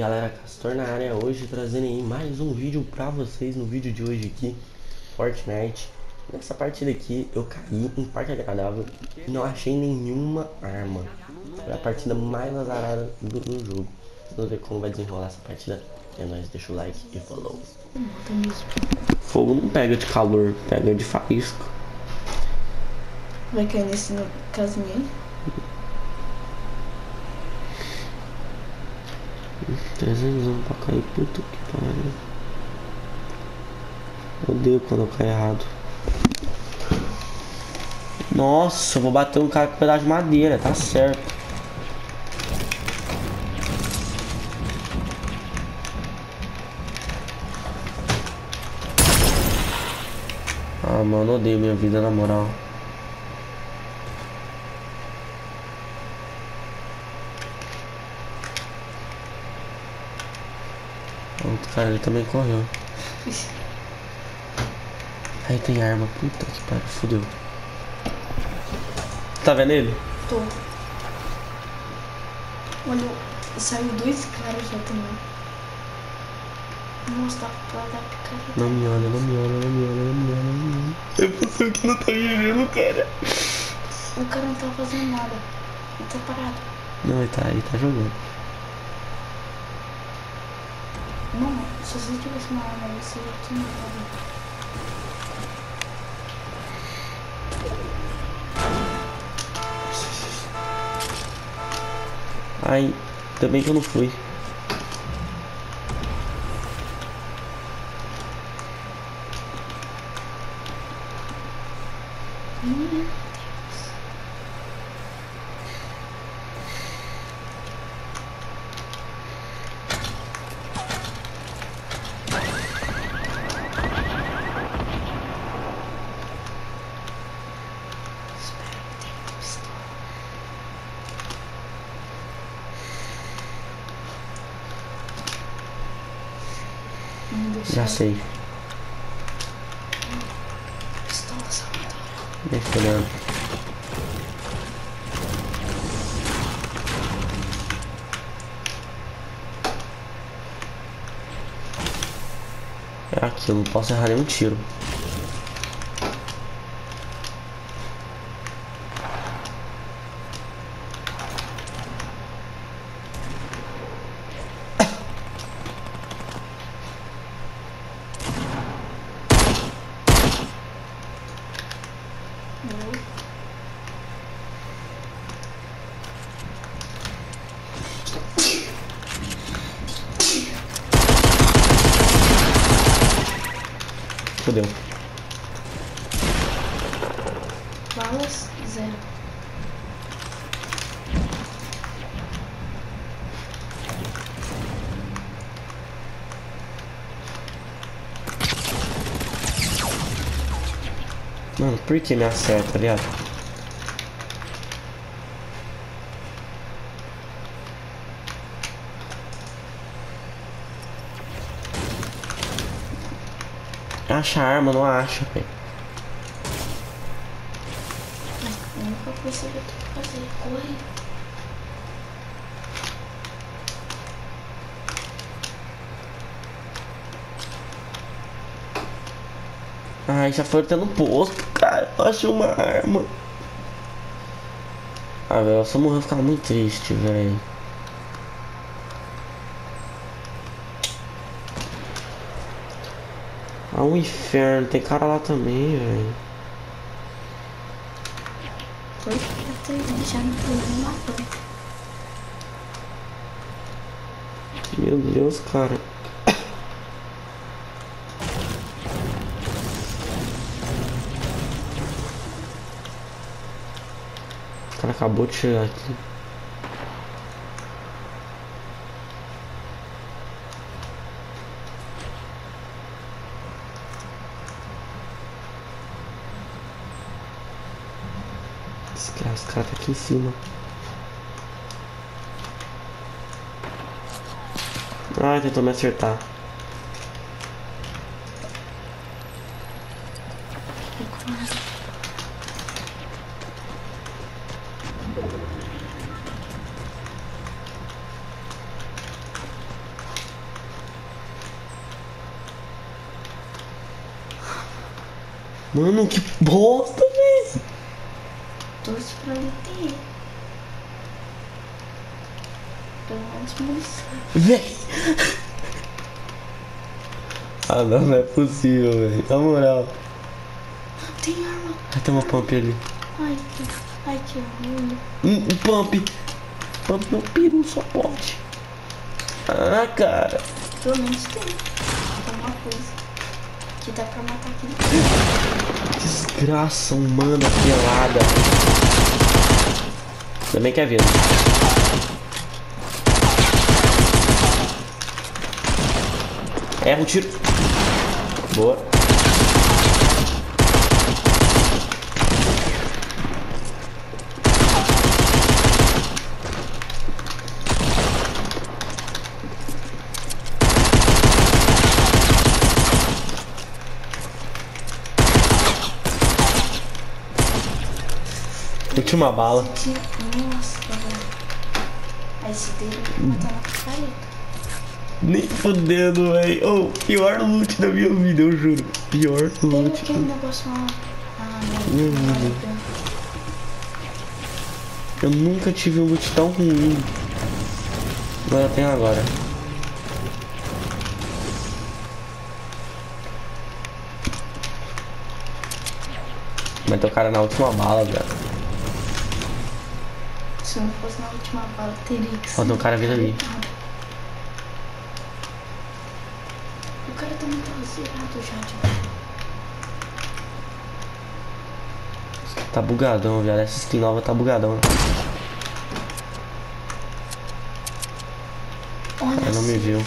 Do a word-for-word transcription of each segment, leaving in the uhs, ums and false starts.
aí galera, Castor na área, hoje trazendo aí mais um vídeo pra vocês. No vídeo de hoje aqui, Fortnite. Nessa partida aqui eu caí em Parque Agradável e não achei nenhuma arma. Foi a partida mais azarada do, do jogo. Vamos ver como vai desenrolar essa partida. É nóis, deixa o like e follow. Fogo não pega de calor, pega de faísca. Vai cair nesse casinho aí? trezentos anos pra cair, puta que pariu. Odeio quando eu caio errado. Nossa, eu vou bater um cara com um pedaço de madeira, tá certo. Ah, mano, odeio minha vida, na moral. Outro cara, ele também correu. Aí tem arma, puta que pariu, fodeu. Tá vendo ele? Tô. Olha, saiu dois caras já também. Nossa, tá pra dar picareta. Não me olha, não me olha, não me olha, não me olha, não me olha. É você que não tá vivendo, cara. O cara não tá fazendo nada. Ele tá parado. Não, ele tá, ele tá jogando. Mano, se você tivesse uma arma aí, você já tinha matado. Ai, ainda bem que eu não fui. Hum. Já sei. Pistola, Salvador. Nem fodendo. É aquilo, não posso errar nenhum tiro. Fodeu. Balas, zero. Mano, por que me acerta, viado? Acha a arma, não acha, velho. A única coisa que eu tenho que fazer é correr. Ai, já foi até no posto, cara. Eu achei uma arma. Ah, velho, se eu morrer eu vou ficar muito triste, velho. Ah, um inferno. Tem cara lá também, velho. Foi pra ter deixado o problema matando. Meu Deus, cara. O cara acabou de chegar aqui. Esse cara, esse cara tá aqui em cima. Ai, tentou me acertar. Mano, que bosta, velho. Torce pra ele ter. Pelo menos munição. Véi. Ah, não, não é possível, velho. Na moral. Tem arma. Vai ter uma pump ali. Ai, que, ai, que ruim. Um, um pump. Pump meu peru só pode. Ah, cara. Pelo menos tem. Tem uma coisa que dá pra matar aqui. Desgraça humana pelada. Também quer ver. Erra o tiro. Boa. Última bala. Nossa, velho. Aí esse dele matar na picareta. Nem fudendo, velho. Oh, pior loot da minha vida, eu juro. Pior Tem loot. aquele negócio lá. Ah, não. Meu Não vale Deus. a pena. Eu nunca tive um loot tão ruim. Agora eu tenho agora. Mas tem o cara na última bala, velho. Se não fosse na última bala, teria que ser. Ó, tem um cara vindo ali. O cara tá muito zerado já, tipo. Tá bugadão, velho. Essa skin nova tá bugadão. Olha Ele não me viu.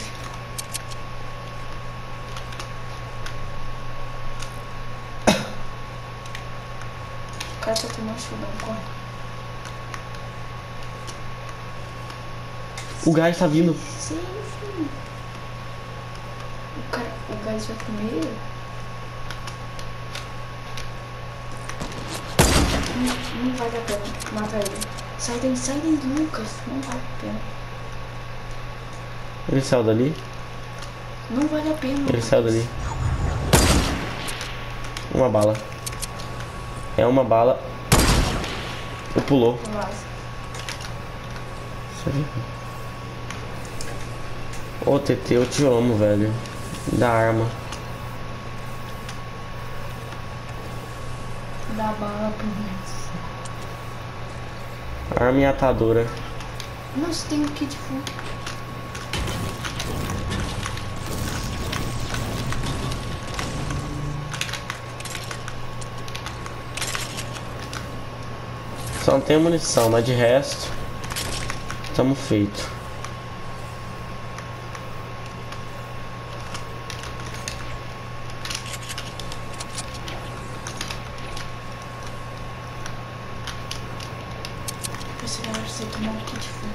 O cara tá tomando chudão, corre. O gás tá vindo. Sim, sim. O cara, o gás vai comer. Não, não vale a pena matar ele. Sai daí, sai daí, Lucas. Não vale a pena. Ele saiu dali? Não vale a pena. Ele Lucas. saiu dali. Uma bala. É uma bala. Ele pulou. Vaza. Ô, T T, eu te amo, velho. Da arma. Dá bala pro menos. Arma e atadora. Nossa, tem um kit full. Só não tem munição, mas de resto estamos feito. Esse galera você tomar um kit full.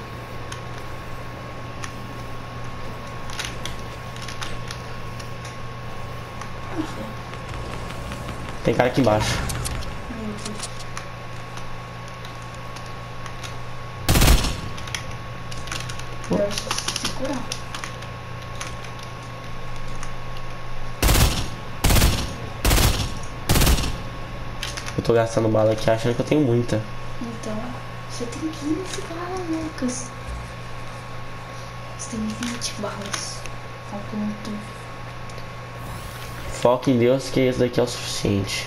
Tem cara aqui embaixo. Meu Deus. Melhor se curar. Eu tô gastando bala aqui achando que eu tenho muita. Então, você tem quinze balas, Lucas. Você tem vinte balas. Faltam tudo. Foca em Deus que esse daqui é o suficiente.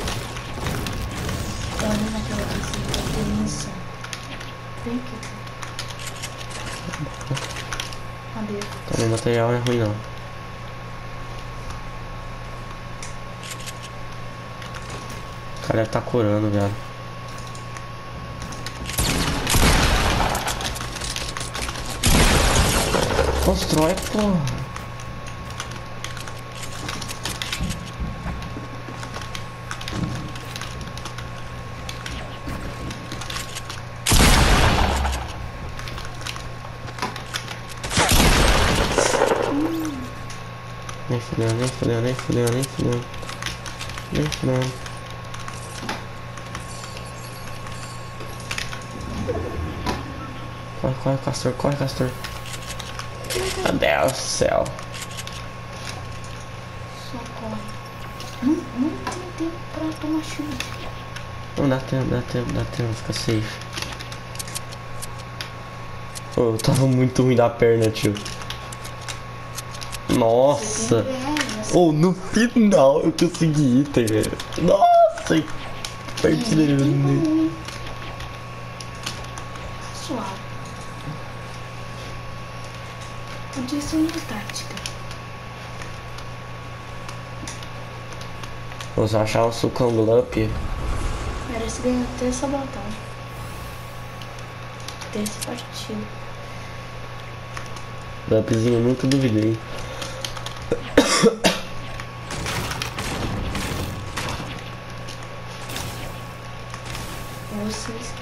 Olha naquela coisa, tem munição. Vem aqui. Cadê? Também material não é ruim não. O cara deve tá curando, velho. Constrói, porra. Nem fudendo, nem fudendo, nem fudendo, nem fudendo. Nem fudendo. Corre, corre, Castor, corre, Castor. Meu Deus do céu. Só corre. Não, não tem tempo pra tomar chute. Não dá tempo, dá tempo, dá tempo, fica safe. Oh, eu tava muito ruim da perna, tio. Nossa! Oh, no final eu consegui item, velho. Nossa! Partida linda. Suave. Podia ser uma tática. Vamos achar o sucão Glup. Merece ganhar até essa batalha. Desse partido. Glupzinho, nunca duvidei. Vocês.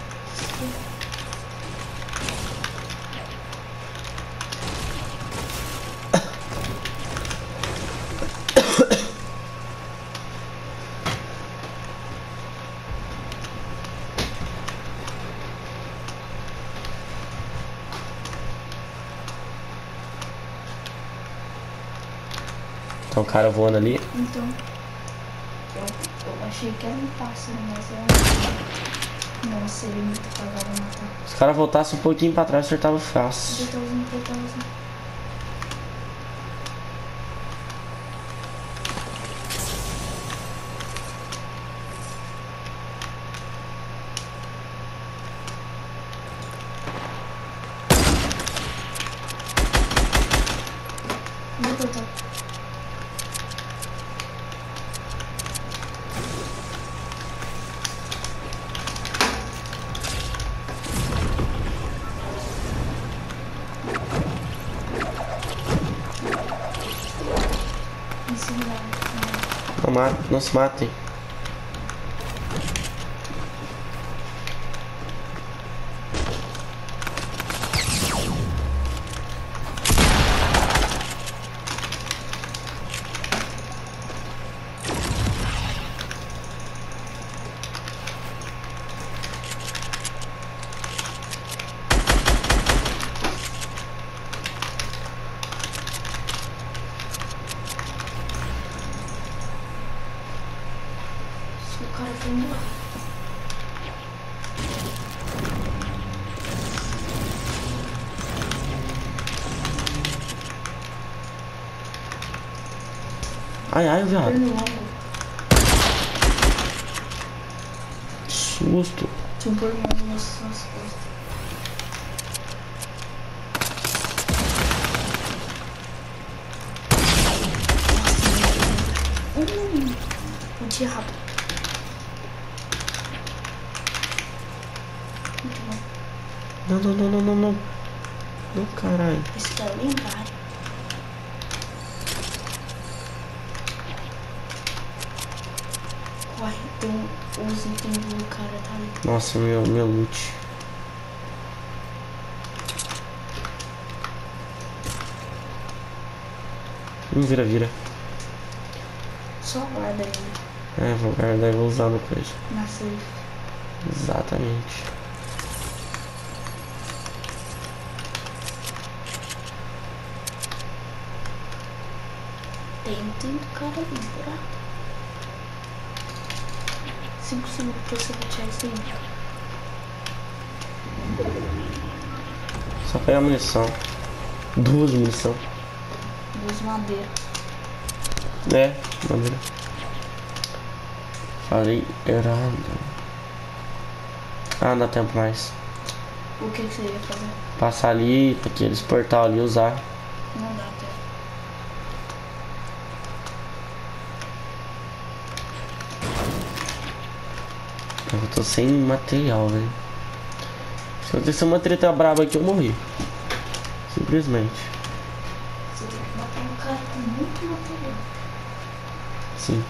Tem um cara voando ali. Então. Eu, eu achei que era um pássaro, mas é. Não, seria muito cagado matar. Se o cara voltasse um pouquinho pra trás, acertava fácil. Eu tô usando, eu tô usando. Onde eu tô? Em cima da árvore. Não, mata, não se matem. O cara foi embora. Ai, ai, viado. Perno longo. Susto. Tinha um perno longo nas suas costas. Nossa, hum, muito rápido. Muito bom. Não, não, não, não, não, não. Não, caralho. Esse cara é lendário. Corre, tem um, os itens do cara, tá ali. Nossa, meu, meu loot. Hum, vira, vira. Só guarda ele É, vou guardar e vou usar no coisa. na safe. Exatamente. Tem item do cara ali, será? cinco segundos pra você deixar isso aí. Só pegar munição. Duas munição. Duas madeiras. É, maneira. Falei errado. Ah, não dá tempo mais. O que, que você ia fazer? Passar ali, aqueles portal ali, usar. Não dá tempo. Eu tô sem material, velho. Se acontecer uma treta braba aqui, eu morri. Simplesmente. Você tem que matar um cara com muito material. Sim.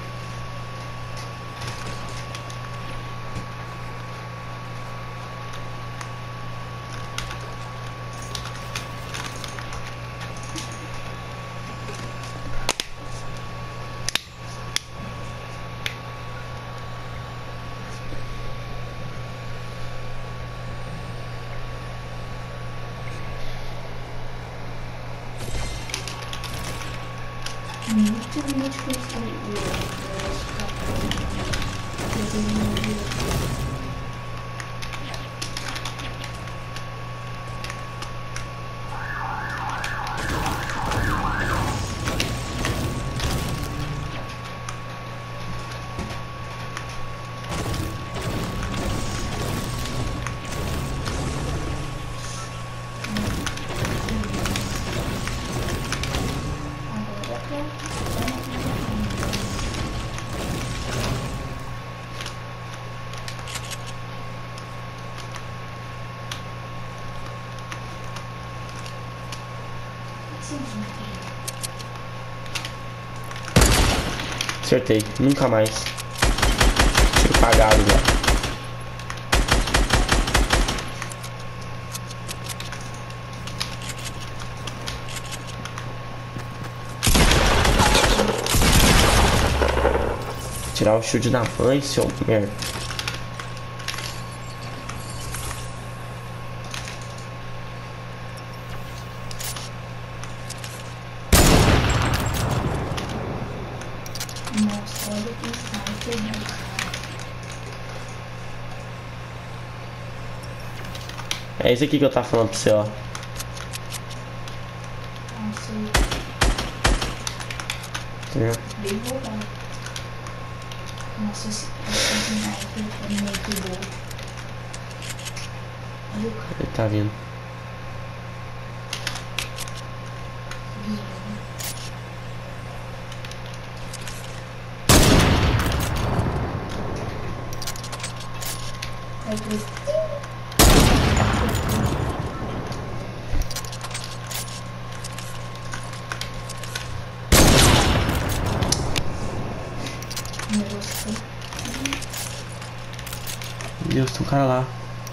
Muito, muito difícil de ficar. Acertei, nunca mais. Tiro pagado já. Tirar o chute da mãe, seu merda. Nossa, olha que sniper, né, cara? É isso aqui que eu tava falando pra você, ó. Nossa, É. bem roubado. Nossa, esse, esse sniper é muito bom. Olha o cara. Ele tá vindo. Guiando. Vai pro... Meu Deus, tem um cara lá.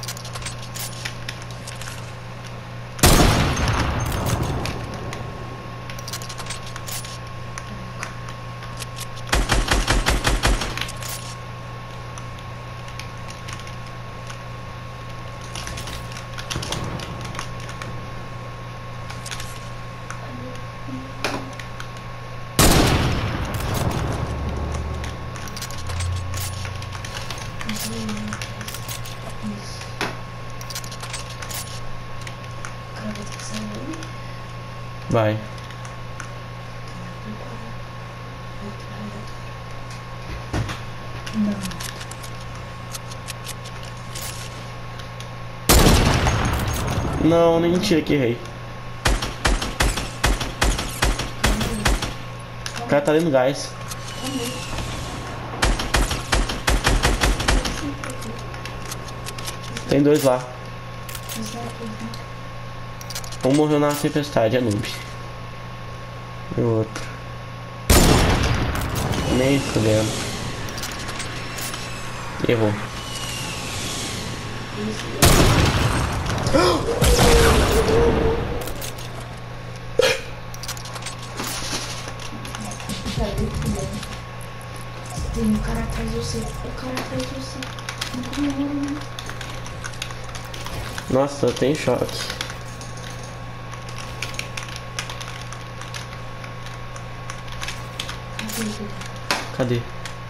Isso. O cara vai ter que sair. Vai. Não. Não, nem mentira que errei. O cara tá dentro do gás. Tem dois lá. Um morreu na tempestade, é noob. E o outro. Nem fudendo. Errou. Tem um cara atrás de você. O cara atrás de você. Não comeu, né? Nossa, eu tenho choque. Cadê?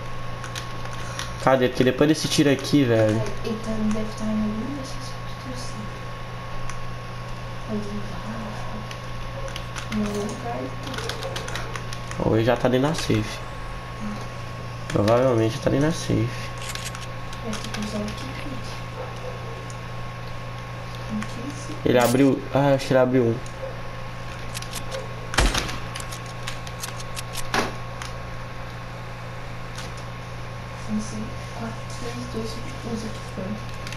Cadê? Porque depois desse tiro aqui, velho. Ele tá, deve estar em alguma dessas torcidas. Ali embaixo. No lugar. Ou ele já tá dentro da safe. Provavelmente tá dentro da safe. Vai ter que usar o kit. Ele abriu. Ah, acho que ele abriu um. São quatro, três, dois, usa que foi.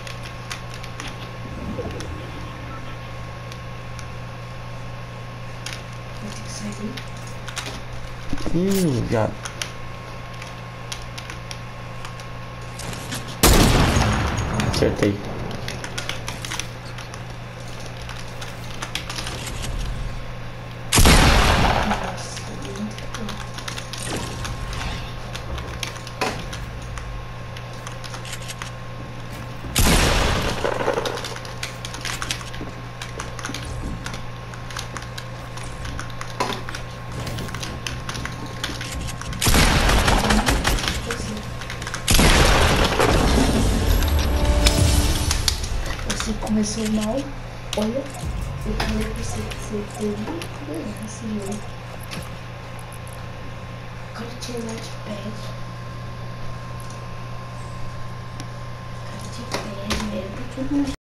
Vai ter que sair. Hum, já. Acertei. começou mal. Olha, eu falei pra você que você teve que ganhar esse jogo. O cara tinha notepad. O cara tinha pad, velho.